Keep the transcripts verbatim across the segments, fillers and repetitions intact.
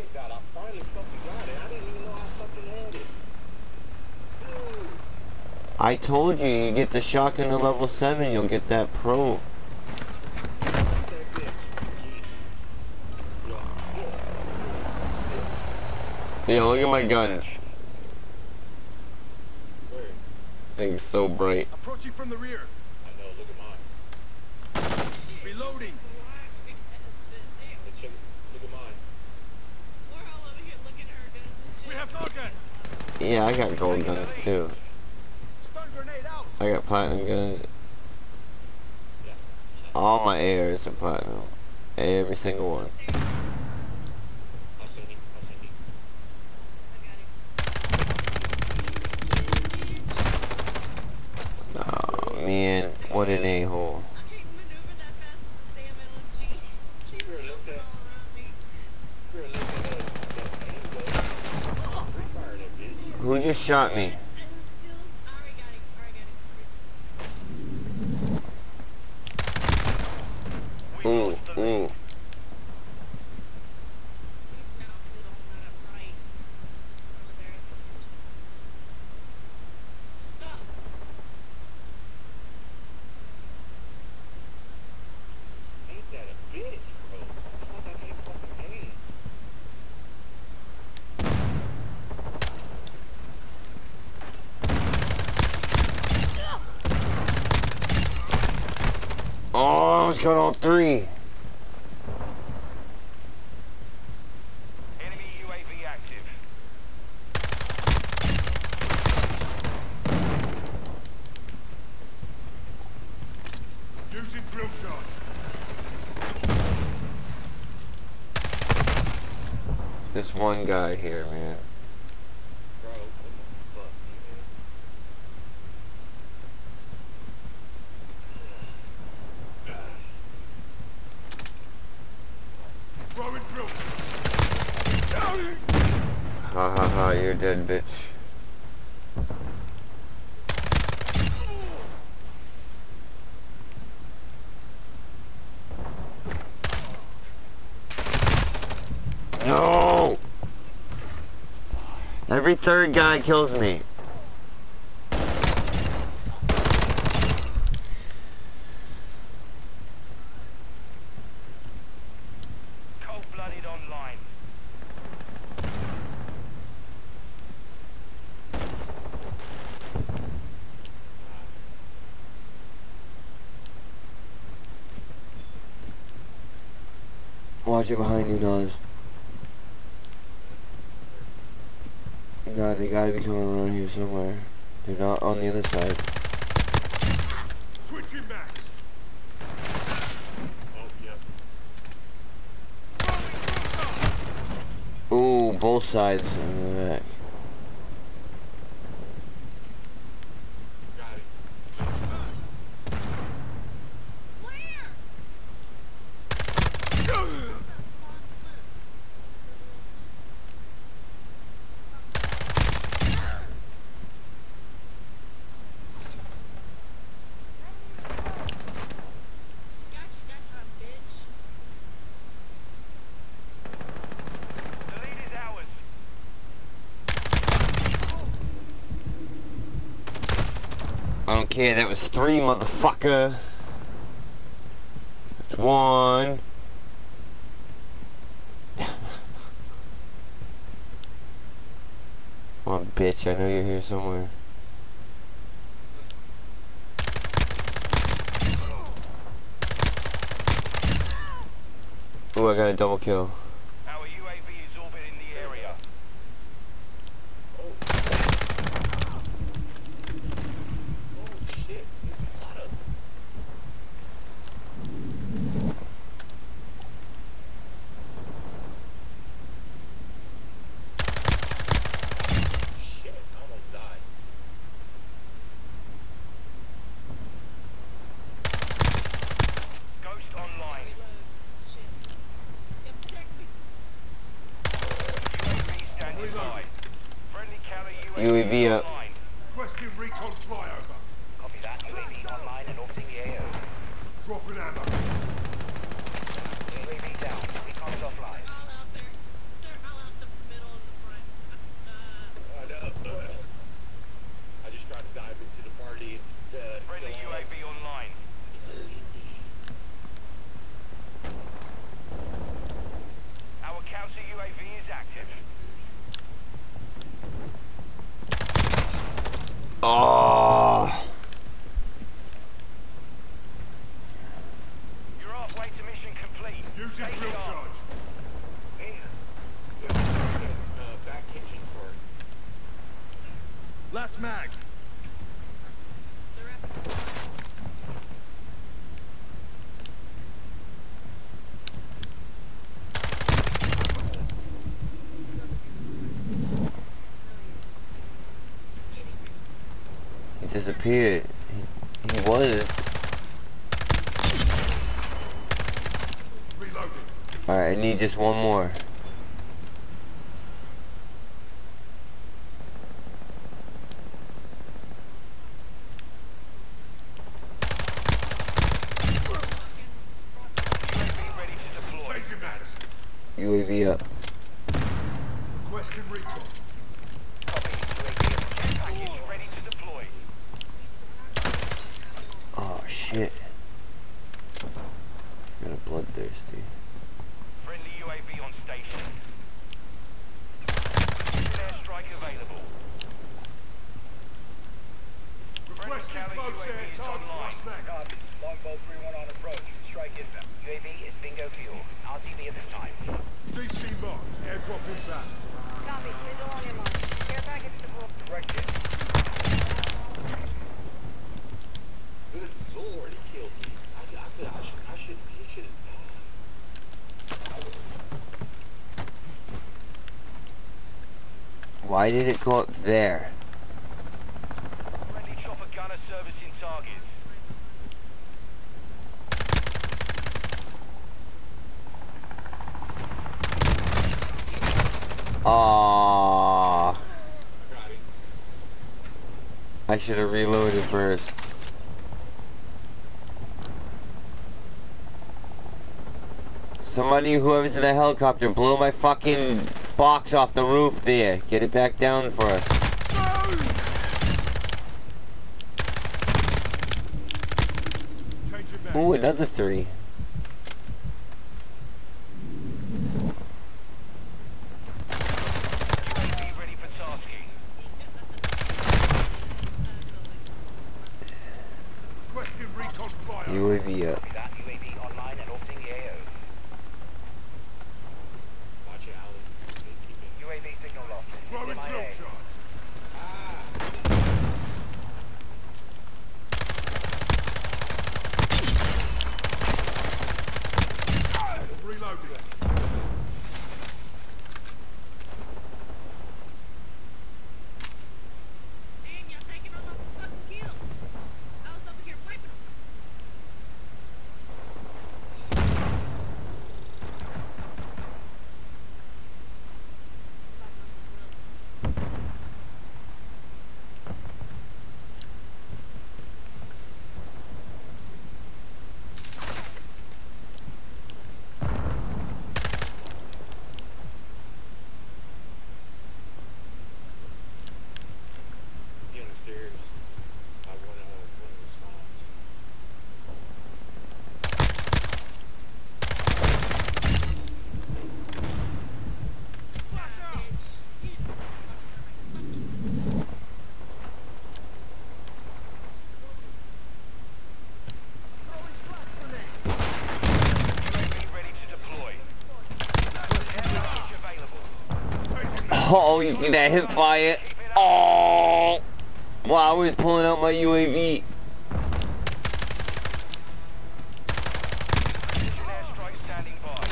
god, I finally fucking got it. I didn't even know I fucking had it. Dude. I told you, you get the shotgun at level seven, you'll get that pro. That bitch. Yeah, yeah, yeah. Yeah, look at my gun. Where? Thing's so bright. Approaching from the rear. I know, look at mine. Reloading. Hey, check it. Look at mine. We're all over here looking at our guns and shit. We have targets. Yeah, I got gold guns too. Stun grenade out. I got platinum guns. Yeah. All my airs are platinum. Every single one. I'll send you. I'll send you. I got it. Oh man, what an a-hole. I can't maneuver that fast with this damn L M G. Keep Girl, look jumping at- all around me. Girl, look at that. That angle. Free fire that bitch. Who just shot me? I already got it. Already got it. Ooh, ooh. He's mounted on that right. Over there. Stop. Ain't that a bitch, bro? It's like I can't fucking aim. Oh, I almost got all three. Enemy U A V active. Using drill charge. This one guy here, man. Bro, what the fuck, Throwing drill. Ha ha ha, you're dead, bitch. No! Every third guy kills me. Cold-blooded online. Watch it behind you, Nas. No, they gotta be coming around here somewhere. They're not on the other side. Switching max. Oh, yep. Ooh, both sides in the back. Got it. Where? Gotcha that time, bitch. The lead is ours. I don't care, that was three, motherfucker. That's one. Come on, bitch, I know you're here somewhere. Ooh, I got a double kill. Our U A V is orbiting the area. Oh. Oh, shit. There's a lot of... Shit, I almost died. Ghost online. Reload. Shit. Yeah, protect me. U A V standing by. Friendly counter U A V up. online. Requesting recon flyover. Copy that. U A V online and orbiting the A O. Dropping ammo. U A V down. Recon's offline. All out there. They're all out charge. Man, you have to get uh, back kitchen for it. Last mag. They're up in squad. He's over here somewhere. No, he is. Getting ready. He disappeared. He, he was. Reloading. Alright, I need just one more. Changing mags. U A V up. Requesting recon. Package ready to deploy. Oh shit. Got a bloodthirsty. Friendly U A V on station. Airstrike available. Friendly Requesting counter close U A V air is target. online. Last mag. Longbow three one on approach. Strike inbound. U A V is bingo fuel. R T B at this time. D C marked. Airdrop inbound. Copy. Visual on your mark. Care package deployed. Corrected. Good lord, he killed me. I, I, could, I, should, I should, he should have died. Why did it go up there? Friendly chopper gunner servicing targets. Aww. I got it. I should have reloaded first. Somebody, whoever's in the helicopter, blow my fucking box off the roof there. Get it back down for us. Changing mags. Ooh, another three. U A V ready for tasking. Requesting recon flyover. U A V up. That U A V online and orbiting the A O. Watch it, Alan. Keep it. U A V signal lost. Throwing M I A. drill charge. Reloading. Man, y'all taking all my fucking kills. I was over here wiping them. Lock myself up. He on the stairs. I one of, uh, one of the spawns. Ah, bitch. You just fucking hurry. Fuck you. U A V ready to deploy. Package available. Oh, you see that hip fire? Oh! Wow, I was pulling out my U A V. Airstrike standing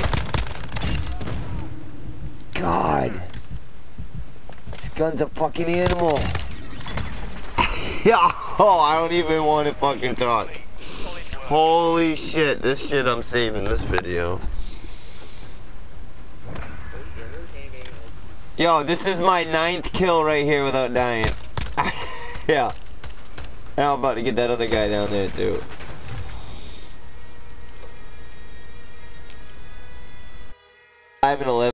by. God. This gun's a fucking animal. Yeah, oh, I don't even want to fucking talk. Holy shit, this shit I'm saving this video. Those are and they Yo, this is my ninth kill right here without dying. Yeah. And I'm about to get that other guy down there too. five and eleven.